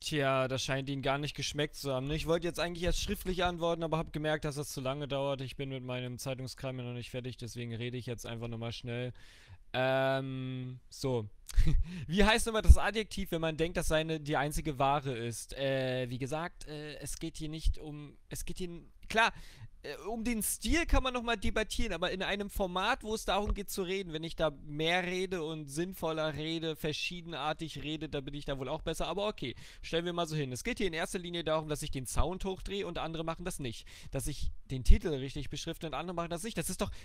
Tja, das scheint Ihnen gar nicht geschmeckt zu haben. Ne? Ich wollte jetzt eigentlich erst schriftlich antworten, aber habe gemerkt, dass das zu lange dauert. Ich bin mit meinem Zeitungskram ja noch nicht fertig, deswegen rede ich jetzt einfach nochmal schnell. So. Wie heißt nochmal das Adjektiv, wenn man denkt, dass seine die einzige Ware ist? Wie gesagt, es geht hier nicht um. Es geht hier. Klar, um den Stil kann man nochmal debattieren, aber in einem Format, wo es darum geht zu reden, wenn ich da mehr rede und sinnvoller rede, verschiedenartig rede, da bin ich da wohl auch besser. Aber okay, stellen wir mal so hin. Es geht hier in erster Linie darum, dass ich den Sound hochdrehe und andere machen das nicht. Dass ich den Titel richtig beschrifte und andere machen das nicht.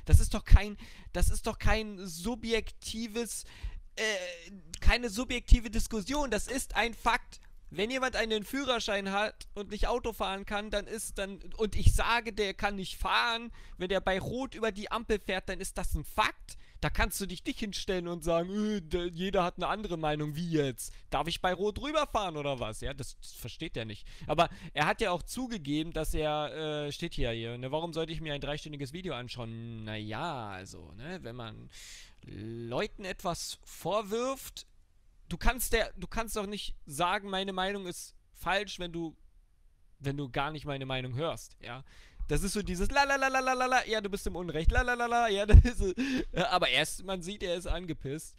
Das ist doch kein subjektives, keine subjektive Diskussion. Das ist ein Fakt. Wenn jemand einen Führerschein hat und nicht Auto fahren kann, und ich sage, der kann nicht fahren, wenn der bei Rot über die Ampel fährt, dann ist das ein Fakt. Da kannst du dich nicht hinstellen und sagen, jeder hat eine andere Meinung, wie jetzt? Darf ich bei Rot rüberfahren oder was? Ja, das versteht er nicht. Aber er hat ja auch zugegeben, dass er, steht hier, ne, warum sollte ich mir ein dreistündiges Video anschauen? Naja, also, ne, wenn man Leuten etwas vorwirft, du kannst doch nicht sagen, meine Meinung ist falsch, wenn du gar nicht meine Meinung hörst, ja. Das ist so dieses la, ja, du bist im Unrecht, la, ja, das ist, aber man sieht, er ist angepisst.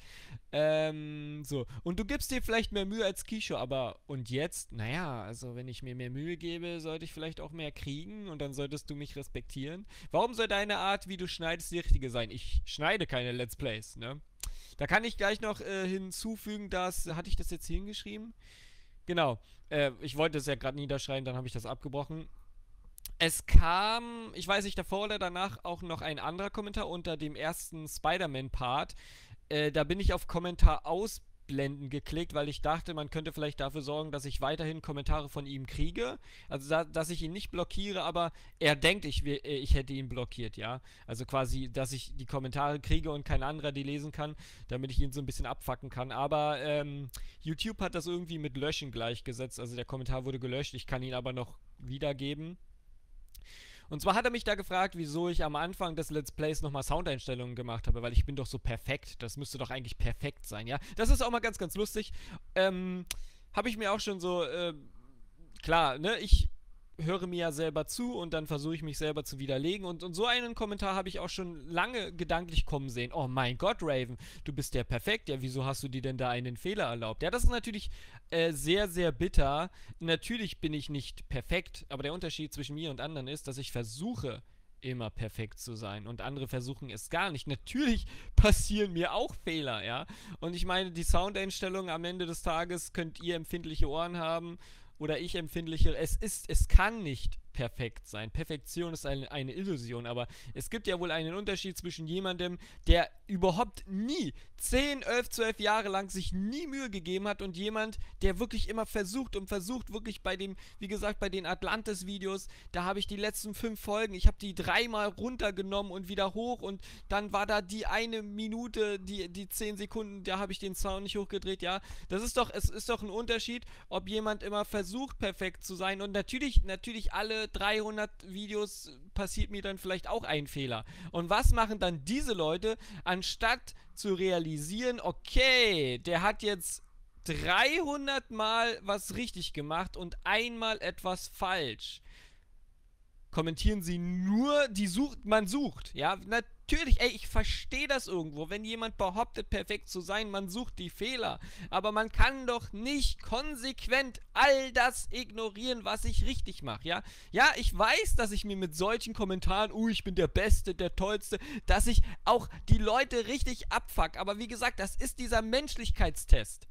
So. Und du gibst dir vielleicht mehr Mühe als Kisho, aber, und jetzt? Naja, also, wenn ich mir mehr Mühe gebe, sollte ich vielleicht auch mehr kriegen und dann solltest du mich respektieren. Warum soll deine Art, wie du schneidest, die richtige sein? Ich schneide keine Let's Plays, ne? Da kann ich gleich noch hinzufügen, hatte ich das jetzt hier hingeschrieben? Genau. Ich wollte es ja gerade niederschreiben, dann habe ich das abgebrochen. Es kam, ich weiß nicht, davor oder danach auch noch ein anderer Kommentar unter dem ersten Spider-Man-Part. Da bin ich auf Kommentar ausblenden geklickt, weil ich dachte, man könnte vielleicht dafür sorgen, dass ich weiterhin Kommentare von ihm kriege. Also, dass ich ihn nicht blockiere, aber er denkt, ich hätte ihn blockiert, ja. Also quasi, dass ich die Kommentare kriege und kein anderer die lesen kann, damit ich ihn so ein bisschen abfacken kann. Aber YouTube hat das irgendwie mit Löschen gleichgesetzt. Also der Kommentar wurde gelöscht, ich kann ihn aber noch wiedergeben. Und zwar hat er mich da gefragt, wieso ich am Anfang des Let's Plays nochmal Soundeinstellungen gemacht habe, weil ich bin doch so perfekt. Das müsste doch eigentlich perfekt sein, ja. Das ist auch mal ganz, ganz lustig. Habe ich mir auch schon so, klar, ne, ich höre mir ja selber zu und dann versuche ich mich selber zu widerlegen und so einen Kommentar habe ich auch schon lange gedanklich kommen sehen. Oh mein Gott, Raven, du bist ja perfekt. Ja, wieso hast du dir denn da einen Fehler erlaubt? Ja, das ist natürlich sehr, sehr bitter. Natürlich bin ich nicht perfekt, aber der Unterschied zwischen mir und anderen ist, dass ich versuche, immer perfekt zu sein und andere versuchen es gar nicht. Natürlich passieren mir auch Fehler, ja. Und ich meine, die Soundeinstellung am Ende des Tages könnt ihr empfindliche Ohren haben oder ich empfindliche. Es kann nicht perfekt sein. Perfektion ist eine Illusion, aber es gibt ja wohl einen Unterschied zwischen jemandem, der überhaupt nie 10, 11, 12 Jahre lang sich nie Mühe gegeben hat und jemand, der wirklich immer versucht und versucht, wirklich bei dem, wie gesagt, bei den Atlantis-Videos, da habe ich die letzten 5 Folgen, ich habe die 3-mal runtergenommen und wieder hoch und dann war da die eine Minute, die 10 Sekunden, da habe ich den Sound nicht hochgedreht, ja. Es ist doch ein Unterschied, ob jemand immer versucht, perfekt zu sein und natürlich alle 300 Videos passiert mir dann vielleicht auch ein Fehler. Und was machen dann diese Leute, anstatt zu realisieren, okay, der hat jetzt 300 Mal was richtig gemacht und einmal etwas falsch? Kommentieren sie nur, man sucht, ja, natürlich, ey, ich verstehe das irgendwo, wenn jemand behauptet, perfekt zu sein, man sucht die Fehler, aber man kann doch nicht konsequent all das ignorieren, was ich richtig mache, ja, ja, ich weiß, dass ich mir mit solchen Kommentaren, ich bin der Beste, der Tollste, dass ich auch die Leute richtig abfuck, aber wie gesagt, das ist dieser Menschlichkeitstest.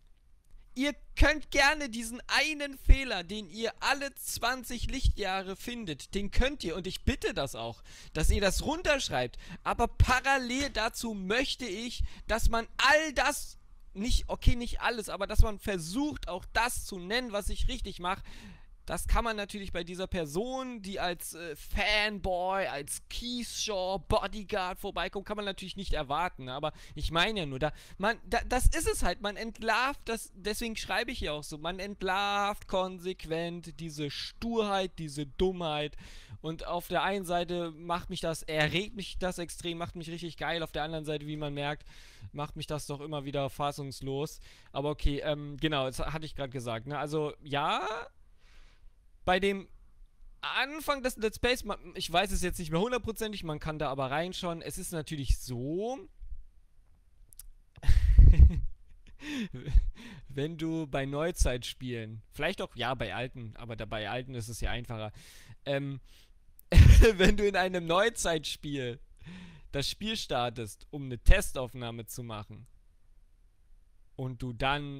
Ihr könnt gerne diesen einen Fehler, den ihr alle 20 Lichtjahre findet, den könnt ihr, und ich bitte das auch, dass ihr das runterschreibt, aber parallel dazu möchte ich, dass man all das, nicht alles, aber dass man versucht, auch das zu nennen, was ich richtig mache. Das kann man natürlich bei dieser Person, die als Fanboy, als Keyshaw, Bodyguard vorbeikommt, kann man natürlich nicht erwarten. Aber ich meine ja nur, das ist es halt. Man entlarvt das, deswegen schreibe ich ja auch so, man entlarvt konsequent diese Sturheit, diese Dummheit. Und auf der einen Seite erregt mich das extrem, macht mich richtig geil. Auf der anderen Seite, wie man merkt, macht mich das doch immer wieder fassungslos. Aber okay, genau, das hatte ich gerade gesagt, ne? Also, ja, bei dem Anfang des Let's Plays, ich weiß es jetzt nicht mehr hundertprozentig, man kann da aber reinschauen. Es ist natürlich so, wenn du bei Neuzeitspielen, vielleicht auch ja bei alten, aber da bei alten ist es ja einfacher, ähm, wenn du in einem Neuzeitspiel das Spiel startest, um eine Testaufnahme zu machen und du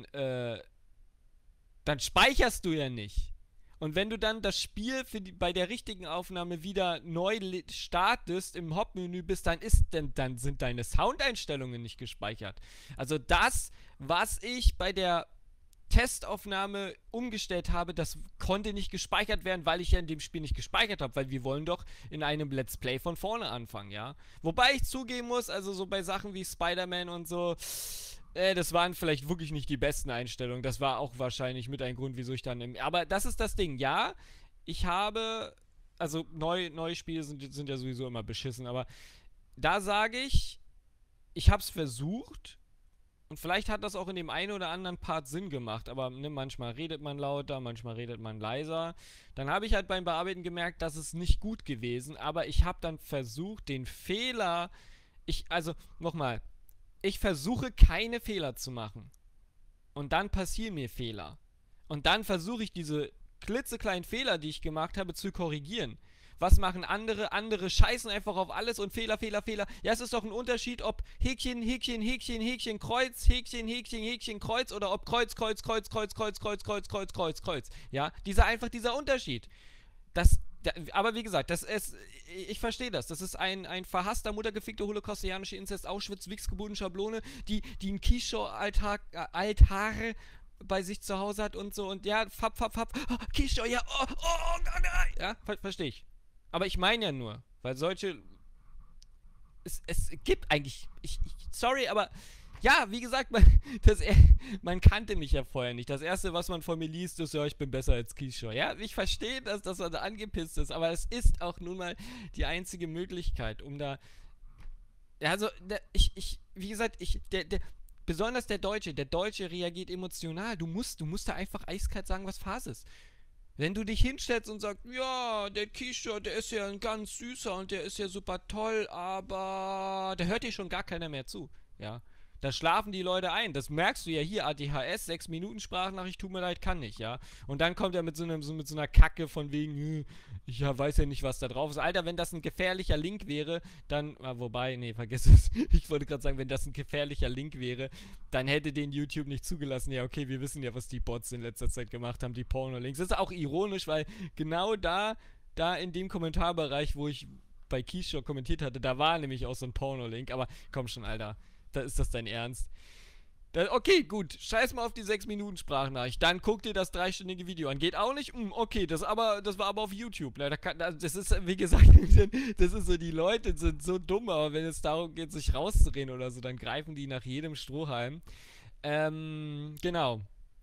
dann speicherst du ja nicht. Und wenn du dann das Spiel bei der richtigen Aufnahme wieder neu startest, im Hauptmenü bist, dann sind deine Soundeinstellungen nicht gespeichert. Also das, was ich bei der Testaufnahme umgestellt habe, das konnte nicht gespeichert werden, weil ich ja in dem Spiel nicht gespeichert habe, weil wir wollen doch in einem Let's Play von vorne anfangen, ja. Wobei ich zugeben muss, also so bei Sachen wie Spider-Man und so, das waren vielleicht wirklich nicht die besten Einstellungen. Das war auch wahrscheinlich mit ein Grund, wieso ich dann aber das ist das Ding, ja. Ich habe. Also neue Spiele sind ja sowieso immer beschissen, aber da sage ich habe es versucht und vielleicht hat das auch in dem einen oder anderen Part Sinn gemacht, aber ne, manchmal redet man lauter, manchmal redet man leiser. Dann habe ich halt beim Bearbeiten gemerkt, dass es nicht gut gewesen, aber ich habe dann versucht, den Fehler. Also, nochmal, ich versuche keine Fehler zu machen. Und dann passieren mir Fehler. Und dann versuche ich diese klitzekleinen Fehler, die ich gemacht habe, zu korrigieren. Was machen andere? Andere scheißen einfach auf alles und Fehler, Fehler, Fehler. Ja, es ist doch ein Unterschied, ob Häkchen, Häkchen, Häkchen, Häkchen, Kreuz, Häkchen, Häkchen, Häkchen, Kreuz oder ob Kreuz, Kreuz, Kreuz, Kreuz, Kreuz, Kreuz, Kreuz, Kreuz, Kreuz, Kreuz. Ja, dieser Unterschied. Aber wie gesagt, ich verstehe das. Das ist ein verhasster, muttergefickter holokaustianischer Inzest, Auschwitz, Wichsgeburt, Schablone, die ein Quiche-Altar bei sich zu Hause hat und so. Und ja, oh, Quiche, ja, oh, nein. Ja, verstehe ich. Aber ich meine ja nur, weil solche. Es gibt eigentlich. Sorry, aber. Ja, wie gesagt, man kannte mich ja vorher nicht. Das Erste, was man von mir liest, ist, ja, ich bin besser als Keyshaw. Ja, ich verstehe, dass man da angepisst ist, aber es ist auch nun mal die einzige Möglichkeit, um da. Ja, also, wie gesagt, besonders der Deutsche reagiert emotional. Du musst da einfach eiskalt sagen, was Phase ist. Wenn du dich hinstellst und sagst, ja, der Keyshaw, der ist ja ein ganz süßer und der ist ja super toll, aber da hört dir schon gar keiner mehr zu. Ja. Da schlafen die Leute ein. Das merkst du ja hier, ADHS, 6 Minuten Sprachnachricht, tut mir leid, kann nicht, ja. Und dann kommt er mit so einer Kacke von wegen, ich weiß ja nicht, was da drauf ist. Alter, wenn das ein gefährlicher Link wäre, dann, wobei, nee, vergiss es. Ich wollte gerade sagen, wenn das ein gefährlicher Link wäre, dann hätte den YouTube nicht zugelassen. Ja, okay, wir wissen ja, was die Bots in letzter Zeit gemacht haben, die Porno-Links. Das ist auch ironisch, weil genau da in dem Kommentarbereich, wo ich bei Keyshaw kommentiert hatte, da war nämlich auch so ein Porno-Link. Aber komm schon, Alter. Ist das dein Ernst? Okay, gut. Scheiß mal auf die 6 Minuten Sprachnachricht. Dann guck dir das 3-stündige Video an. Geht auch nicht? Okay, das war aber auf YouTube. Das ist, wie gesagt, das ist so, die Leute sind so dumm, aber wenn es darum geht, sich rauszureden oder so, dann greifen die nach jedem Strohhalm. Genau.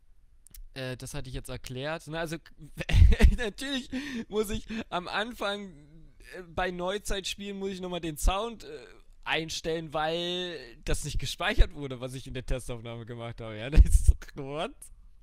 Das hatte ich jetzt erklärt. Also, natürlich muss ich am Anfang bei Neuzeitspielen muss ich nochmal den Sound einstellen, weil das nicht gespeichert wurde, was ich in der Testaufnahme gemacht habe. Ja, das ist what?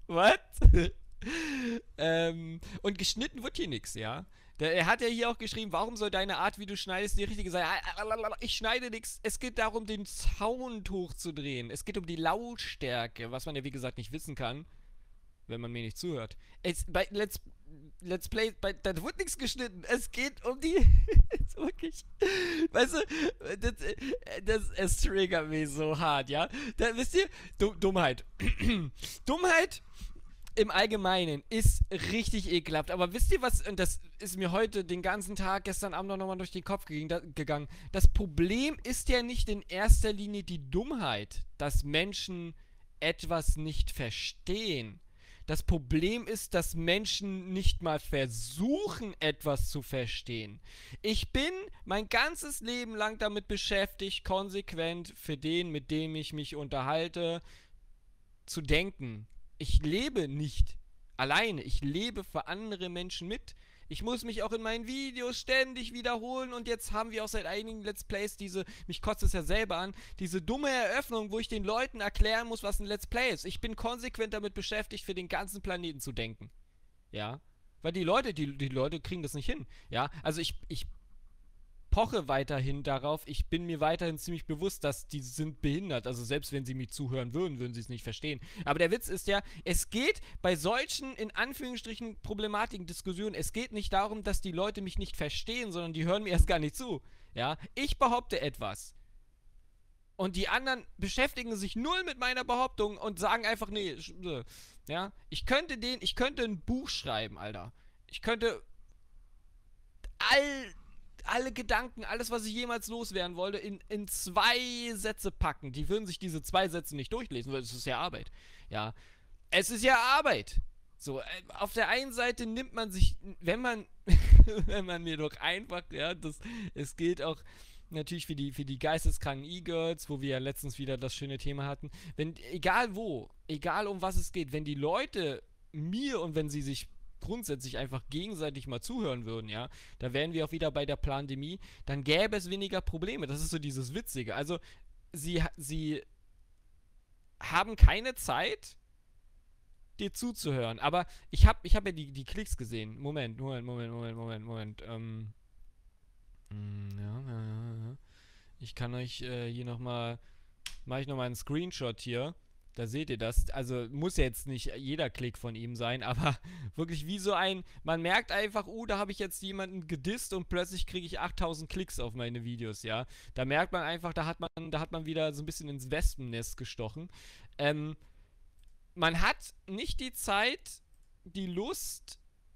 Und geschnitten wird hier nichts, ja. Er hat ja hier auch geschrieben, warum soll deine Art, wie du schneidest, die richtige sein? Ich schneide nichts. Es geht darum, den Sound hochzudrehen. Es geht um die Lautstärke, was man ja wie gesagt nicht wissen kann, wenn man mir nicht zuhört. Bei Let's Play, da wird nichts geschnitten. Es geht um die. Wirklich. Weißt du, es triggert mich so hart, ja? Wisst ihr? Dummheit. Dummheit im Allgemeinen ist richtig ekelhaft. Aber wisst ihr was? Und das ist mir heute den ganzen Tag, gestern Abend nochmal durch den Kopf gegangen. Das Problem ist ja nicht in erster Linie die Dummheit, dass Menschen etwas nicht verstehen. Das Problem ist, dass Menschen nicht mal versuchen, etwas zu verstehen. Ich bin mein ganzes Leben lang damit beschäftigt, konsequent für den, mit dem ich mich unterhalte, zu denken. Ich lebe nicht alleine. Ich lebe für andere Menschen mit. Ich muss mich auch in meinen Videos ständig wiederholen und jetzt haben wir auch seit einigen Let's Plays mich kotzt es ja selber an, diese dumme Eröffnung, wo ich den Leuten erklären muss, was ein Let's Play ist. Ich bin konsequent damit beschäftigt, für den ganzen Planeten zu denken. Ja. Weil die Leute kriegen das nicht hin. Ja. Also ich poche weiterhin darauf. Ich bin mir weiterhin ziemlich bewusst, dass die sind behindert. Also selbst wenn sie mich zuhören würden, würden sie es nicht verstehen. Aber der Witz ist ja, es geht bei solchen, in Anführungsstrichen, Problematiken, Diskussionen, es geht nicht darum, dass die Leute mich nicht verstehen, sondern die hören mir erst gar nicht zu. Ja, ich behaupte etwas. Und die anderen beschäftigen sich null mit meiner Behauptung und sagen einfach, nee, ja, ich könnte ein Buch schreiben, Alter. Ich könnte all alle Gedanken, alles, was ich jemals loswerden wollte, in 2 Sätze packen. Die würden sich diese 2 Sätze nicht durchlesen, weil es ist ja Arbeit. Ja, es ist ja Arbeit. So, auf der einen Seite nimmt man sich, wenn man, wenn man mir doch einfach, ja, es gilt auch natürlich für die geisteskranken E-Girls, wo wir ja letztens wieder das schöne Thema hatten, wenn, egal wo, egal um was es geht, wenn die Leute mir und wenn sie sich grundsätzlich einfach gegenseitig mal zuhören würden, ja, da wären wir auch wieder bei der Plandemie, dann gäbe es weniger Probleme. Das ist so dieses Witzige. Also, sie haben keine Zeit, dir zuzuhören. Aber ich hab ja die Klicks gesehen. Moment. Ja. Ich kann euch hier nochmal, mache ich nochmal einen Screenshot hier. Da seht ihr das. Also muss ja jetzt nicht jeder Klick von ihm sein, aber wirklich wie so ein, man merkt einfach, da habe ich jetzt jemanden gedisst und plötzlich kriege ich 8000 Klicks auf meine Videos, ja. Da merkt man einfach, da hat man wieder so ein bisschen ins Wespennest gestochen. Ähm, Man hat nicht die Zeit, die Lust,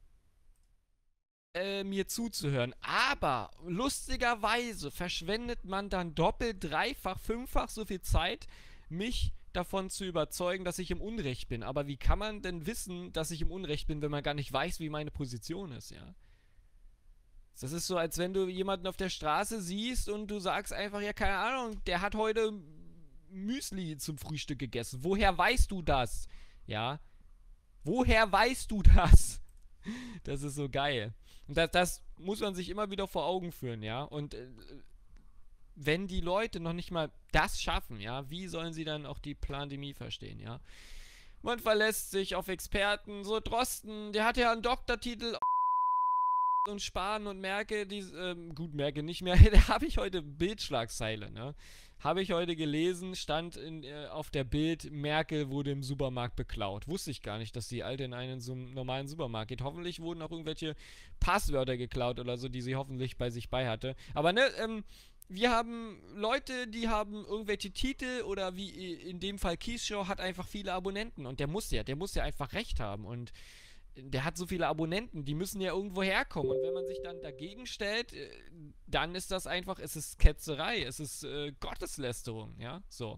mir zuzuhören. Aber lustigerweise verschwendet man dann doppelt, dreifach, fünffach so viel Zeit, mich davon zu überzeugen, dass ich im Unrecht bin. Aber wie kann man denn wissen, dass ich im Unrecht bin, wenn man gar nicht weiß, wie meine Position ist, ja? Das ist so, als wenn du jemanden auf der Straße siehst und du sagst einfach, ja, keine Ahnung, der hat heute Müsli zum Frühstück gegessen. Woher weißt du das? Ja? Woher weißt du das? Das ist so geil. Und das muss man sich immer wieder vor Augen führen, ja. Und wenn die Leute noch nicht mal das schaffen, ja, wie sollen sie dann auch die Plandemie verstehen, ja? Man verlässt sich auf Experten, so Drosten, der hat ja einen Doktortitel und Spahn und Merkel, gut, Merkel nicht mehr, da habe ich heute Bildschlagzeile, ne? Habe ich heute gelesen, stand auf der Bild, Merkel wurde im Supermarkt beklaut. Wusste ich gar nicht, dass die Alte in einen so normalen Supermarkt geht. Hoffentlich wurden auch irgendwelche Passwörter geklaut oder so, die sie hoffentlich bei sich bei hatte. Aber ne, wir haben Leute, die haben irgendwelche Titel oder wie in dem Fall Kiesshow hat einfach viele Abonnenten und der muss ja einfach recht haben und der hat so viele Abonnenten, die müssen ja irgendwo herkommen. Und wenn man sich dann dagegen stellt, dann ist das einfach, es ist Ketzerei, es ist Gotteslästerung, ja, so.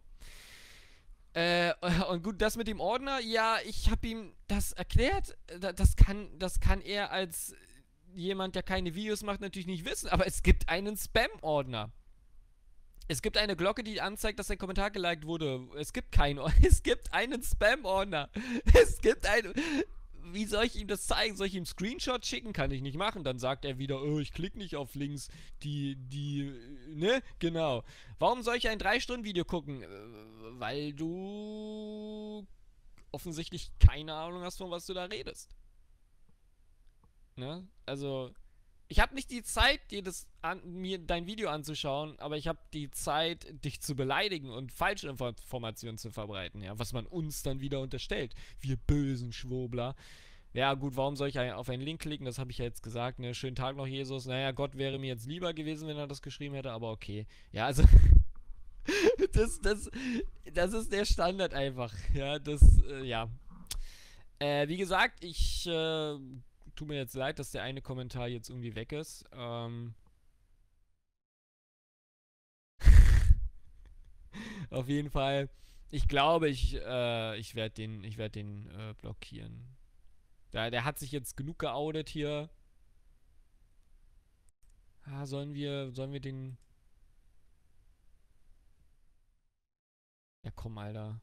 Und gut, das mit dem Ordner, ja, ich habe ihm das erklärt, das kann er als jemand, der keine Videos macht, natürlich nicht wissen, aber es gibt einen Spam-Ordner. Es gibt eine Glocke, die anzeigt, dass ein Kommentar geliked wurde. Es gibt keinen. Es gibt einen Spam-Ordner. Es gibt einen. Wie soll ich ihm das zeigen? Soll ich ihm Screenshot schicken? Kann ich nicht machen. Dann sagt er wieder, ich klicke nicht auf Links, ne? Genau. Warum soll ich ein 3-Stunden-Video gucken? Weil du offensichtlich keine Ahnung hast, von was du da redest. Ne? Also, ich habe nicht die Zeit, mir dein Video anzuschauen, aber ich habe die Zeit, dich zu beleidigen und falsche Informationen zu verbreiten, ja, was man uns dann wieder unterstellt. Wir bösen Schwurbler. Ja, gut, warum soll ich auf einen Link klicken? Das habe ich ja jetzt gesagt, ne? Schönen Tag noch, Jesus. Naja, Gott wäre mir jetzt lieber gewesen, wenn er das geschrieben hätte, aber okay. Ja, also, das, das, das ist der Standard einfach. Ja, ja. Wie gesagt, tut mir jetzt leid, dass der eine Kommentar jetzt irgendwie weg ist. Auf jeden Fall. Ich glaube, ich werde den blockieren. Der hat sich jetzt genug geoutet hier. Sollen wir den. Ja, komm, Alter.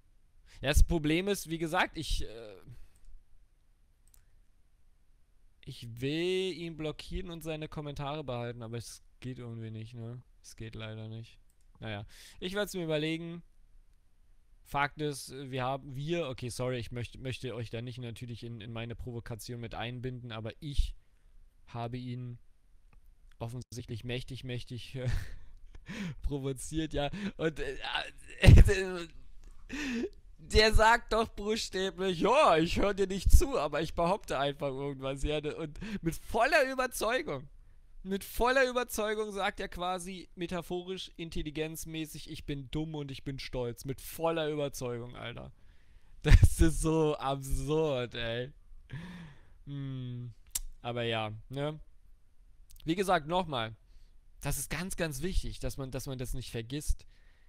Ja, das Problem ist, wie gesagt, Ich will ihn blockieren und seine Kommentare behalten, aber es geht irgendwie nicht, ne? Es geht leider nicht. Naja, ich werde es mir überlegen. Fakt ist, okay, sorry, ich möchte euch da nicht natürlich in meine Provokation mit einbinden, aber ich habe ihn offensichtlich mächtig provoziert, ja. Und der sagt doch buchstäblich, ja, ich höre dir nicht zu, aber ich behaupte einfach irgendwas, ja. Und mit voller Überzeugung. Mit voller Überzeugung sagt er quasi metaphorisch, intelligenzmäßig, ich bin dumm und ich bin stolz. Mit voller Überzeugung, Alter. Das ist so absurd, ey. Hm. Aber ja, ne? Wie gesagt, nochmal. Das ist ganz wichtig, dass man das nicht vergisst.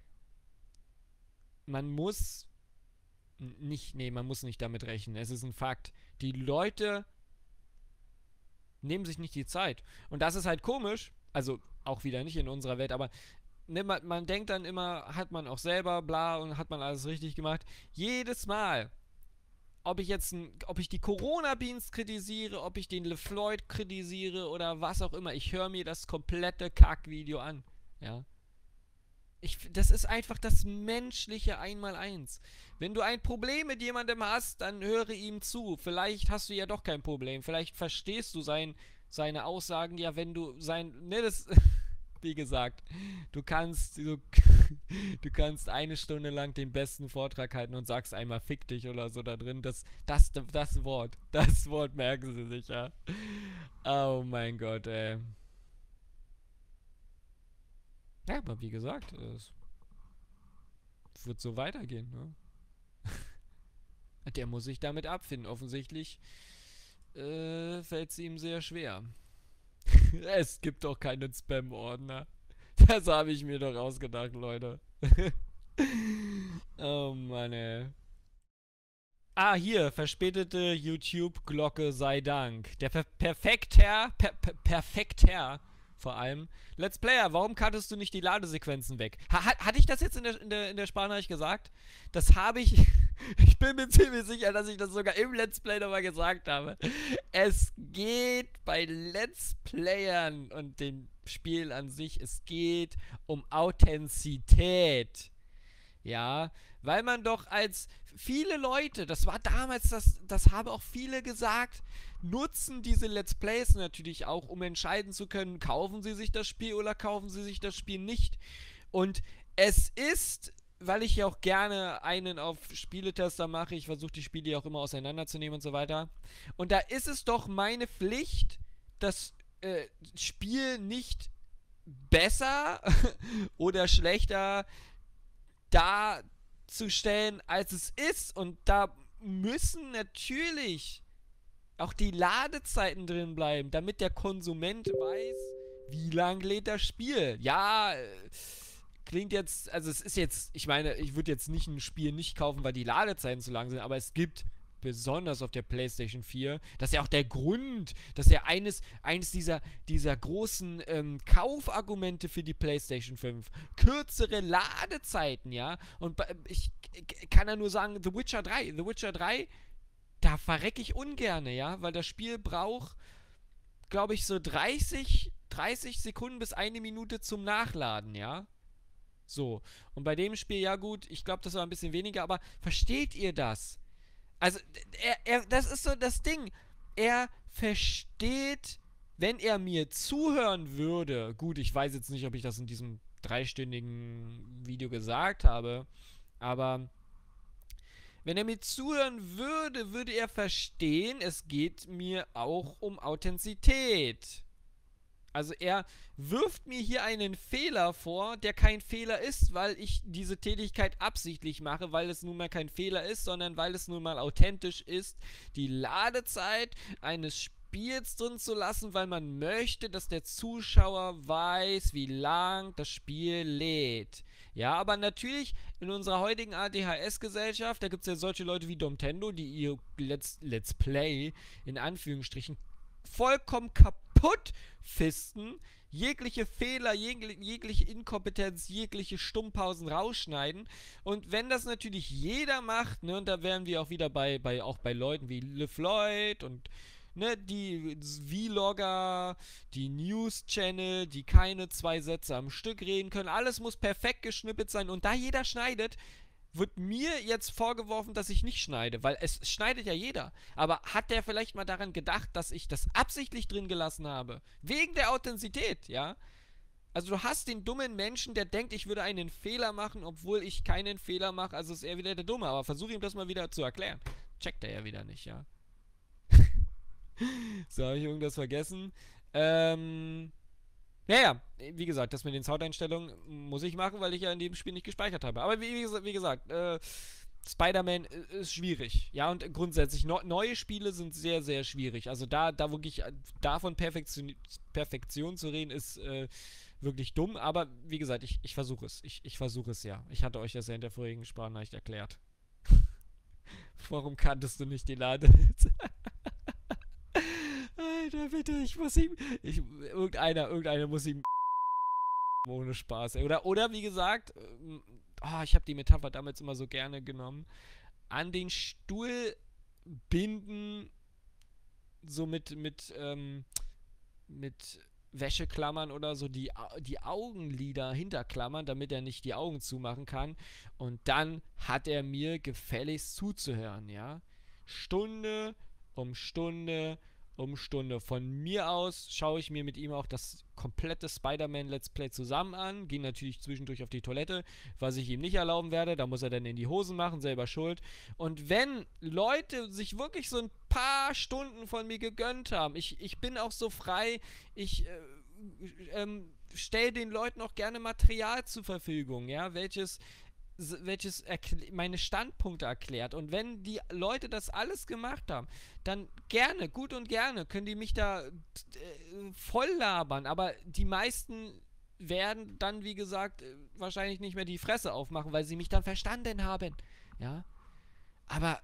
Man muss man muss nicht damit rechnen. Es ist ein Fakt. Die Leute nehmen sich nicht die Zeit. Und das ist halt komisch. Also auch wieder nicht in unserer Welt, aber ne, man denkt dann immer, hat man auch selber, bla, und hat man alles richtig gemacht. Jedes Mal, ob ich die Corona-Beans kritisiere, ob ich den LeFloid kritisiere oder was auch immer, ich höre mir das komplette Kackvideo an. Ja. Das ist einfach das menschliche Einmaleins. Wenn du ein Problem mit jemandem hast, dann höre ihm zu. Vielleicht hast du ja doch kein Problem. Vielleicht verstehst du seine Aussagen ja, wenn du wie gesagt, du kannst eine Stunde lang den besten Vortrag halten und sagst einmal fick dich oder so da drin. Das Wort merken sie sich, ja. Oh mein Gott, ey. Ja, aber wie gesagt, es wird so weitergehen, ne? Der muss sich damit abfinden. Offensichtlich fällt es ihm sehr schwer. Es gibt doch keinen Spam-Ordner. Das habe ich mir doch ausgedacht, Leute. Oh Mann, ey. Ah, hier, verspätete YouTube-Glocke sei Dank. Der Perfekter, vor allem. Let's Player, warum cuttest du nicht die Ladesequenzen weg? Hatte ich das jetzt in der Sprachnachricht gesagt? Das habe ich. Ich bin mir ziemlich sicher, dass ich das sogar im Let's Play nochmal gesagt habe. Es geht bei Let's Playern und dem Spiel an sich, es geht um Authentizität. Ja, weil man doch als viele Leute, das war damals, das haben auch viele gesagt, nutzen diese Let's Plays natürlich auch, um entscheiden zu können, kaufen sie sich das Spiel oder kaufen sie sich das Spiel nicht. Und es ist, weil ich ja auch gerne einen auf Spieletester mache, ich versuche die Spiele ja auch immer auseinanderzunehmen und so weiter. Und da ist es doch meine Pflicht, das Spiel nicht besser oder schlechter darzustellen, als es ist. Und da müssen natürlich auch die Ladezeiten drin bleiben, damit der Konsument weiß, wie lang lädt das Spiel. Ja, klingt jetzt, also es ist jetzt, ich meine, ich würde jetzt nicht ein Spiel nicht kaufen, weil die Ladezeiten zu lang sind, aber es gibt besonders auf der PlayStation 4, das ist ja auch der Grund, dass ja eines dieser großen Kaufargumente für die PlayStation 5, kürzere Ladezeiten, ja, und ich kann ja nur sagen, The Witcher 3, da verrecke ich ungerne, ja, weil das Spiel braucht, glaube ich, so 30 Sekunden bis 1 Minute zum Nachladen, ja. So, und bei dem Spiel, ja gut, ich glaube, das war ein bisschen weniger, aber versteht ihr das? Also, das ist so das Ding. Er versteht, wenn er mir zuhören würde, gut, ich weiß jetzt nicht, ob ich das in diesem 3-stündigen Video gesagt habe, aber wenn er mir zuhören würde, würde er verstehen, es geht mir auch um Authentizität. Also er wirft mir hier einen Fehler vor, der kein Fehler ist, weil ich diese Tätigkeit absichtlich mache, weil es nun mal kein Fehler ist, sondern weil es nun mal authentisch ist, die Ladezeit eines Spiels drin zu lassen, weil man möchte, dass der Zuschauer weiß, wie lang das Spiel lädt. Ja, aber natürlich in unserer heutigen ADHS-Gesellschaft, da gibt es ja solche Leute wie Domtendo, die ihr Let's Play in Anführungsstrichen vollkommen kaputt fisten, jegliche Fehler, jegliche Inkompetenz, jegliche Stummpausen rausschneiden. Und wenn das natürlich jeder macht, ne, und da wären wir auch wieder auch bei Leuten wie LeFloid und Ne, die Vlogger, die News-Channel, die keine 2 Sätze am Stück reden können, alles muss perfekt geschnippelt sein und da jeder schneidet, wird mir jetzt vorgeworfen, dass ich nicht schneide, weil es schneidet ja jeder. Aber hat der vielleicht mal daran gedacht, dass ich das absichtlich drin gelassen habe? Wegen der Authentizität, ja? Also du hast den dummen Menschen, der denkt, ich würde einen Fehler machen, obwohl ich keinen Fehler mache, also ist er wieder der Dumme. Aber versuche ihm das mal wieder zu erklären. Checkt er ja wieder nicht, ja? So, habe ich irgendwas vergessen? Ja, wie gesagt, das mit den Soundeinstellungen muss ich machen, weil ich ja in dem Spiel nicht gespeichert habe. Aber wie gesagt, Spider-Man ist schwierig. Ja, und grundsätzlich, neue Spiele sind sehr, sehr schwierig. Also da wirklich davon Perfektion zu reden, ist wirklich dumm. Aber wie gesagt, ich versuche es. Ich versuche es ja. Ich hatte euch das ja in der vorigen Sprachnachricht erklärt. Warum kanntest du nicht die Lade? Alter, bitte, ich muss ihm. Irgendeiner muss ihm. Ohne Spaß, ey. Oder wie gesagt, ich habe die Metapher damals immer so gerne genommen. An den Stuhl binden, so mit Wäscheklammern oder so, die Augenlider hinterklammern, damit er nicht die Augen zumachen kann. Und dann hat er mir gefälligst zuzuhören, ja. Stunde um Stunde um Stunde. Von mir aus schaue ich mir mit ihm auch das komplette Spider-Man Let's Play zusammen an. Gehe natürlich zwischendurch auf die Toilette, was ich ihm nicht erlauben werde. Da muss er dann in die Hosen machen, selber schuld. Und wenn Leute sich wirklich so ein paar Stunden von mir gegönnt haben, ich bin auch so frei, ich stelle den Leuten auch gerne Material zur Verfügung, ja, welches meine Standpunkte erklärt. Und wenn die Leute das alles gemacht haben, dann gerne, gut und gerne, können die mich da voll labern. Aber die meisten werden dann, wie gesagt, wahrscheinlich nicht mehr die Fresse aufmachen, weil sie mich dann verstanden haben. Ja. Aber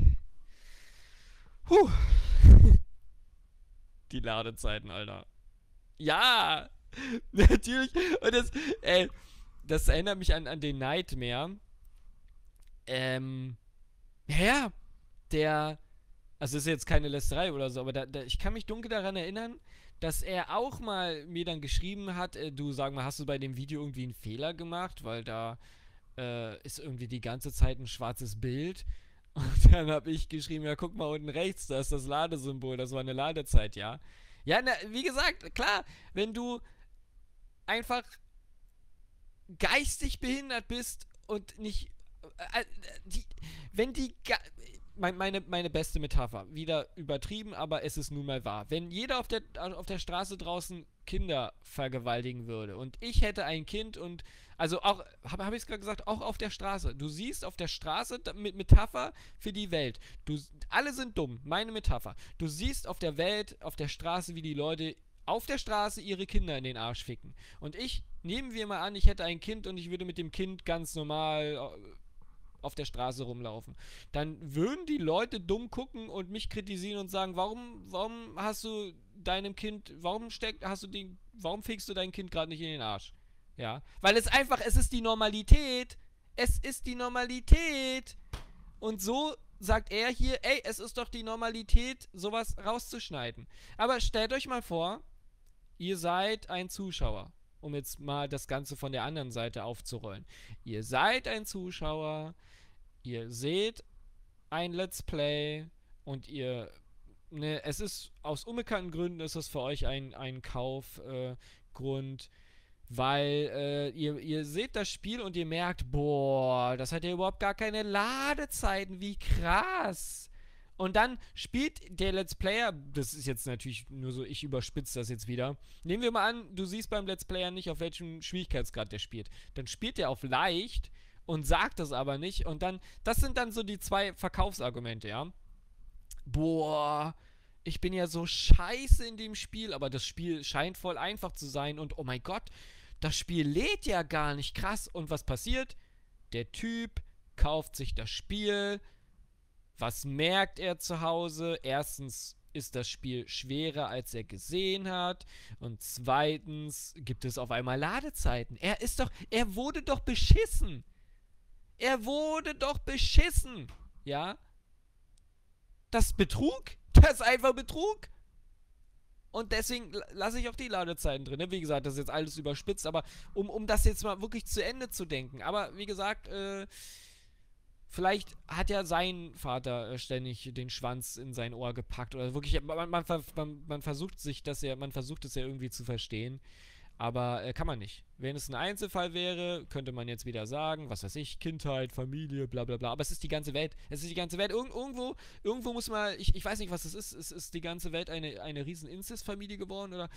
die Ladezeiten, Alter. Ja, natürlich. Und das erinnert mich an den Nightmare. Ja, also ist jetzt keine Lästerei oder so, aber ich kann mich dunkel daran erinnern, dass er auch mal mir dann geschrieben hat, du, sag mal, hast du bei dem Video irgendwie einen Fehler gemacht, weil da ist irgendwie die ganze Zeit ein schwarzes Bild. Und dann habe ich geschrieben, ja, guck mal unten rechts, da ist das Ladesymbol, das war eine Ladezeit, ja. Ja, wie gesagt, klar, wenn du einfach geistig behindert bist und nicht. Wenn die. Meine beste Metapher. Wieder übertrieben, aber es ist nun mal wahr. Wenn jeder auf der Straße draußen Kinder vergewaltigen würde und ich hätte ein Kind und. Also auch, habe ich es gerade gesagt, auch auf der Straße. Du siehst auf der Straße, mit Metapher für die Welt. Alle sind dumm, meine Metapher. Du siehst auf der Welt, auf der Straße, wie die Leute auf der Straße ihre Kinder in den Arsch ficken. Und nehmen wir mal an, ich hätte ein Kind und ich würde mit dem Kind ganz normal auf der Straße rumlaufen. Dann würden die Leute dumm gucken und mich kritisieren und sagen, warum hast du deinem Kind, warum fickst du dein Kind gerade nicht in den Arsch? Ja, weil es ist die Normalität. Es ist die Normalität. Und so sagt er hier, ey, es ist doch die Normalität, sowas rauszuschneiden. Aber stellt euch mal vor, ihr seid ein Zuschauer, um jetzt mal das Ganze von der anderen Seite aufzurollen. Ihr seid ein Zuschauer, ihr seht ein Let's Play und es ist, aus unbekannten Gründen ist es für euch ein Kaufgrund, weil ihr seht das Spiel und ihr merkt, boah, das hat ja überhaupt gar keine Ladezeiten, wie krass. Und dann spielt der Let's Player, das ist jetzt natürlich nur so, ich überspitze das jetzt wieder. Nehmen wir mal an, du siehst beim Let's Player nicht, auf welchem Schwierigkeitsgrad der spielt. Dann spielt er auf leicht und sagt das aber nicht. Und dann, das sind dann so die 2 Verkaufsargumente, ja. Boah, ich bin ja so scheiße in dem Spiel, aber das Spiel scheint voll einfach zu sein und oh mein Gott, das Spiel lädt ja gar nicht, krass. Und was passiert? Der Typ kauft sich das Spiel. Was merkt er zu Hause? Erstens ist das Spiel schwerer, als er gesehen hat. Und zweitens gibt es auf einmal Ladezeiten. Er wurde doch beschissen. Er wurde doch beschissen. Ja? Das Betrug? Das ist einfach Betrug. Und deswegen lasse ich auch die Ladezeiten drin. Ne? Wie gesagt, das ist jetzt alles überspitzt, aber um das jetzt mal wirklich zu Ende zu denken. Aber wie gesagt, vielleicht hat ja sein Vater ständig den Schwanz in sein Ohr gepackt. Oder wirklich, man versucht sich das ja, man versucht es ja irgendwie zu verstehen. Aber kann man nicht. Wenn es ein Einzelfall wäre, könnte man jetzt wieder sagen, was weiß ich, Kindheit, Familie, bla bla bla. Aber es ist die ganze Welt. Es ist die ganze Welt. Irgendwo muss man, ich weiß nicht, was es ist. Es ist die ganze Welt eine riesen Inzestfamilie geworden oder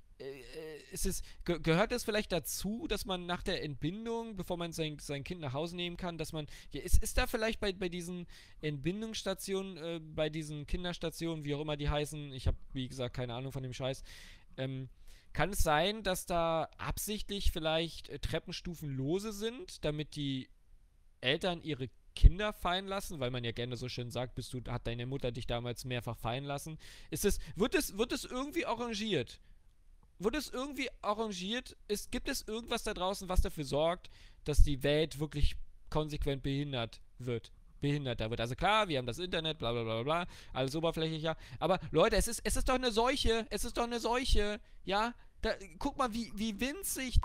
gehört es vielleicht dazu, dass man nach der Entbindung, bevor man sein Kind nach Hause nehmen kann, dass man, ja, ist da vielleicht bei diesen Entbindungsstationen, bei diesen Kinderstationen, wie auch immer die heißen, ich habe, wie gesagt, keine Ahnung von dem Scheiß, ähm, kann es sein, dass da absichtlich vielleicht Treppenstufen lose sind, damit die Eltern ihre Kinder fallen lassen, weil man ja gerne so schön sagt, hat deine Mutter dich damals mehrfach fallen lassen? Wird es irgendwie arrangiert? Wird es irgendwie arrangiert? Gibt es irgendwas da draußen, was dafür sorgt, dass die Welt wirklich konsequent behinderter wird? Also klar, wir haben das Internet, bla bla bla bla, alles oberflächlicher. Aber Leute, es ist doch eine Seuche. Es ist doch eine Seuche. Ja? Guck mal, wie winzig.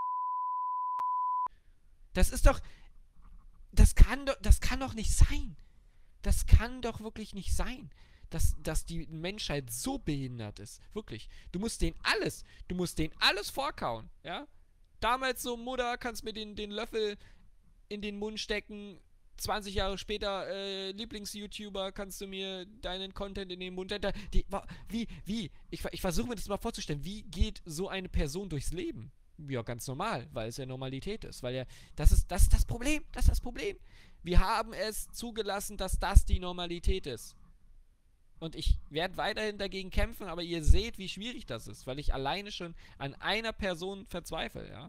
Das ist doch. Das kann doch nicht sein. Das kann doch wirklich nicht sein, dass die Menschheit so behindert ist. Wirklich. Du musst denen alles vorkauen, ja? Damals so, Mutter, kannst mir den Löffel in den Mund stecken. 20 Jahre später, Lieblings-YouTuber, kannst du mir deinen Content in den Mund stecken. Ich versuche mir das mal vorzustellen. Wie geht so eine Person durchs Leben? Ja, ganz normal, weil es ja Normalität ist. Weil ja, das ist das Problem. Das ist das Problem. Wir haben es zugelassen, dass das die Normalität ist. Und ich werde weiterhin dagegen kämpfen, aber ihr seht, wie schwierig das ist, weil ich alleine schon an einer Person verzweifle, ja.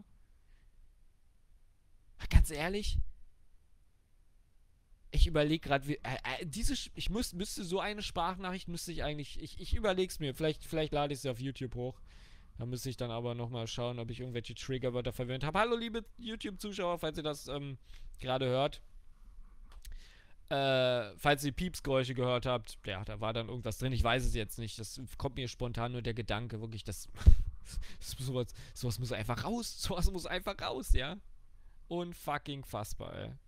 Ganz ehrlich, ich überlege gerade, müsste so eine Sprachnachricht, müsste ich eigentlich, ich überlege es mir, vielleicht lade ich sie auf YouTube hoch. Da müsste ich dann aber nochmal schauen, ob ich irgendwelche Triggerwörter verwendet habe. Hallo, liebe YouTube-Zuschauer, falls ihr das gerade hört. Falls ihr Piepsgeräusche gehört habt, ja, da war dann irgendwas drin. Ich weiß es jetzt nicht. Das kommt mir spontan nur der Gedanke, wirklich, sowas muss einfach raus. Sowas muss einfach raus, ja. Unfucking fassbar, ey.